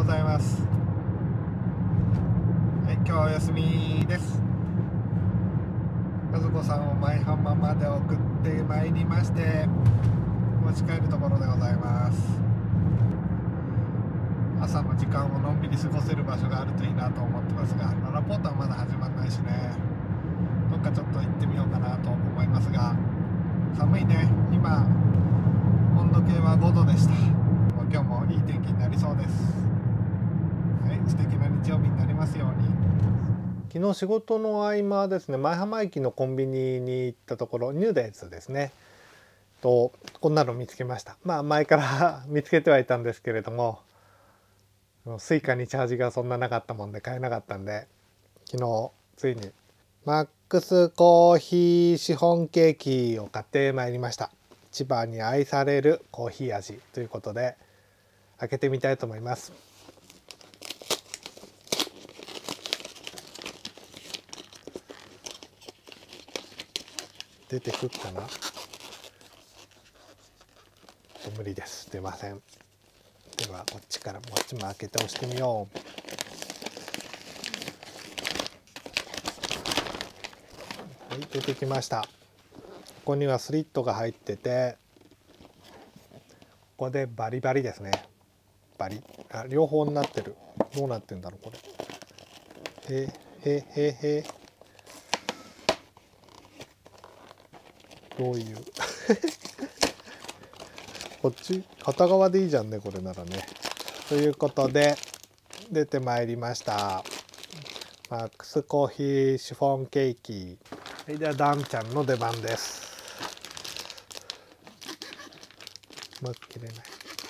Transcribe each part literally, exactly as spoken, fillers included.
ざいます。はい、今日はお休みです。和子さんを舞浜まで送ってまいりまして、持ち帰るところでございます。朝の時間をのんびり過ごせる場所があるといいなと思ってますが、ララポートはまだ始まらないしね、どっかちょっと行ってみようかなと思いますが、寒いね。今温度計はごどでした。今日もいい天気になりそうです。はい、素敵な日曜日になりますように。昨日仕事の合間ですね、舞浜駅のコンビニに行ったところ、ニューデイズですねとこんなの見つけました。まあ前から見つけてはいたんですけれども、スイカにチャージがそんななかったもんで買えなかったんで、昨日ついにマックスコーヒーシフォンケーキを買ってまいりました。千葉に愛されるコーヒー味ということで開けてみたいと思います。出てくっかな。無理です。出ません。ではこっちからこっちも開けて押してみよう。はい、出てきました。ここにはスリットが入ってて、ここでバリバリですね。バリ、あ、両方になってる。どうなってんだろうこれ。へへへへ。どういうこっち片側でいいじゃんねこれならね。ということで出てまいりました。マックスコーヒーシフォンケーキ。はい、ではダンちゃんの出番です。うまく切れない。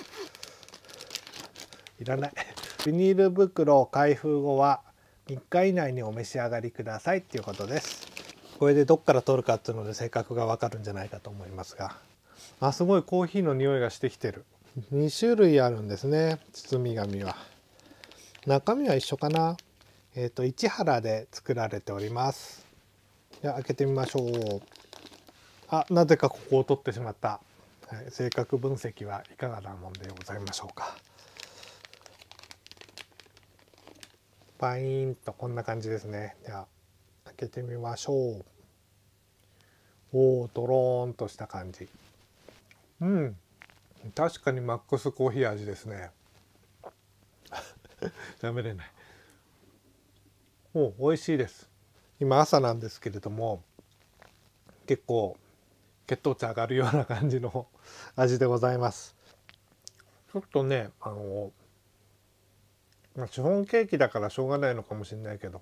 いらない。ビニール袋開封後はみっか以内にお召し上がりくださいっていうことです。これでどっから取るかっていうので性格がわかるんじゃないかと思いますが、あ、すごいコーヒーの匂いがしてきてる。に種類あるんですね、包み紙は。中身は一緒かな。えっと市原で作られております。じゃあ開けてみましょう。あ、なぜかここを取ってしまった。はい、性格分析はいかがなもんでございましょうか。パイーンとこんな感じですね。じゃあ開けてみましょう。おお、ドローンとした感じ。うん、確かにマックスコーヒー味ですね。食べれない。お、美味しいです。今朝なんですけれども、結構血糖値上がるような感じの味でございます。ちょっとね、あのシフォンケーキだからしょうがないのかもしれないけど、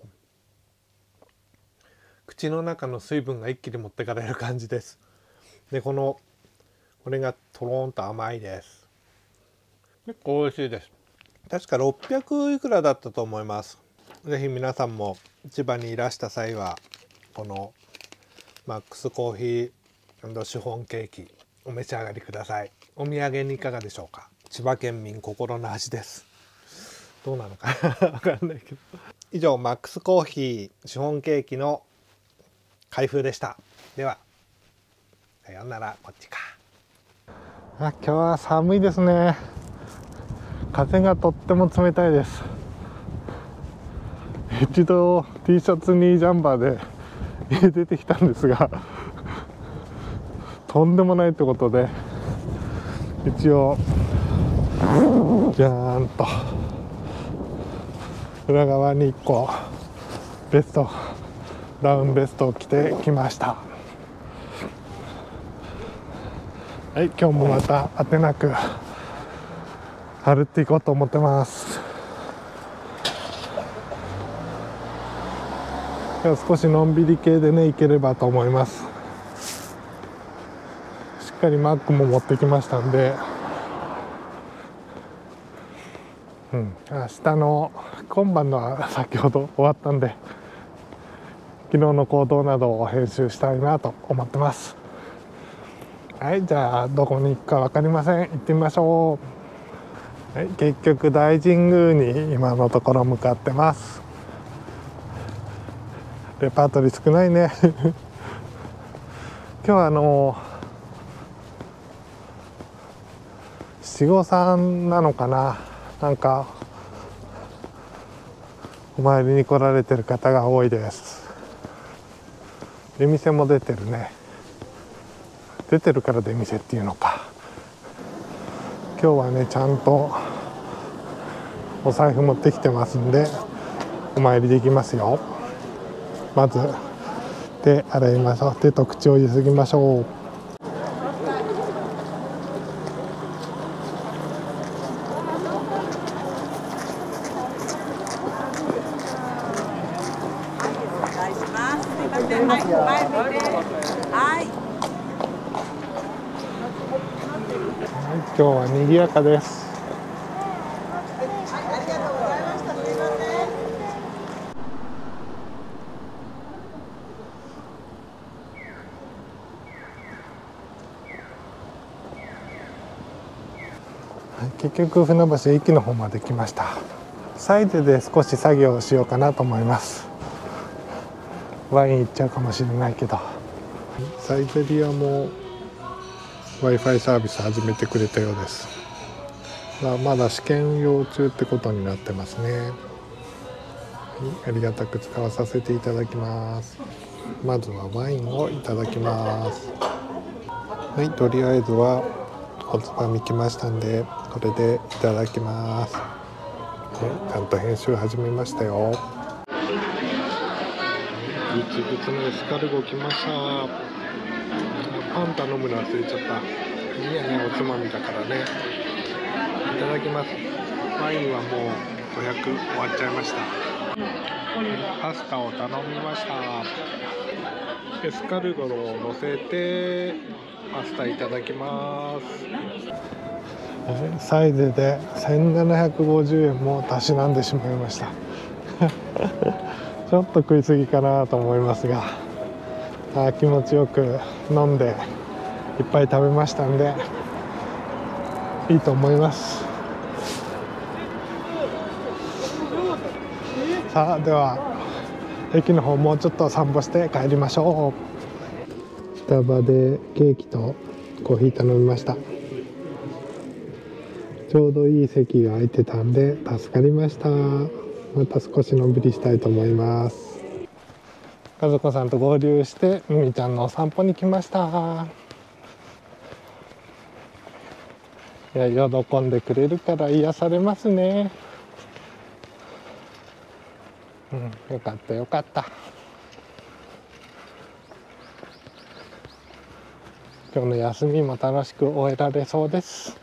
口の中の水分が一気に持ってかれる感じです。で、このこれがとろーんと甘いです。結構美味しいです。確かろっぴゃくいくらだったと思います。ぜひ皆さんも千葉にいらした際はこのマックスコーヒー&シフォンケーキお召し上がりください。お土産にいかがでしょうか。千葉県民心の味です。どうなのかなわかんないけど。以上マックスコーヒーシフォンケーキの開封でした。ではさようなら。こっちか。あ、今日は寒いですね。風がとっても冷たいです。一度 T シャツにジャンバーで家出てきたんですがとんでもないってことで一応じゃーんと裏側にいっこベストダウンベストを着てきました。はい、今日もまたあてなく歩っていこうと思ってます。今日少しのんびり系でね行ければと思います。しっかりマックも持ってきましたんで、うん、明日の今晩のは先ほど終わったんで、昨日の行動などを編集したいなと思ってます。はい、じゃあどこに行くか分かりません。行ってみましょう。はい、結局大神宮に今のところ向かってます。レパートリー少ないね今日はあの七五三なのかな、なんかお参りに来られてる方が多いです。出店も出てるね。出てるから出店っていうのか。今日はねちゃんとお財布持ってきてますんでお参りできますよ。まず手洗いましょう。手と口をゆすぎましょう。今日は賑やかです。結局船橋駅の方まで来ました。サイズで少し作業をしようかなと思います。ワインいっちゃうかもしれないけど、サイゼリアも Wi-Fi サービス始めてくれたようです。まだ試験用中ってことになってますね。ありがたく使わさせていただきます。まずはワインをいただきます。はい、とりあえずはおつまみ来ましたんでこれでいただきます。はい、ちゃんと編集始めましたよ。グツグツのエスカルゴ来ました。パン頼むの忘れちゃった。いいやね、おつまみだからね。いただきます。ワインはもうごひゃく終わっちゃいました。パスタを頼みました。エスカルゴを乗せてパスタいただきます。サイズでせんななひゃくごじゅうえんもたしなんでしまいました。ちょっと食いすぎかなと思いますが、あ気持ちよく飲んでいっぱい食べましたんでいいと思います。さあでは駅の方もうちょっと散歩して帰りましょう。スタバでケーキとコーヒー頼みました。ちょうどいい席が空いてたんで助かりました。また少しのんびりしたいと思います。家族さんと合流してみみちゃんのお散歩に来ました。いや喜んでくれるから癒されますね。うん、よかったよかった。今日の休みも楽しく終えられそうです。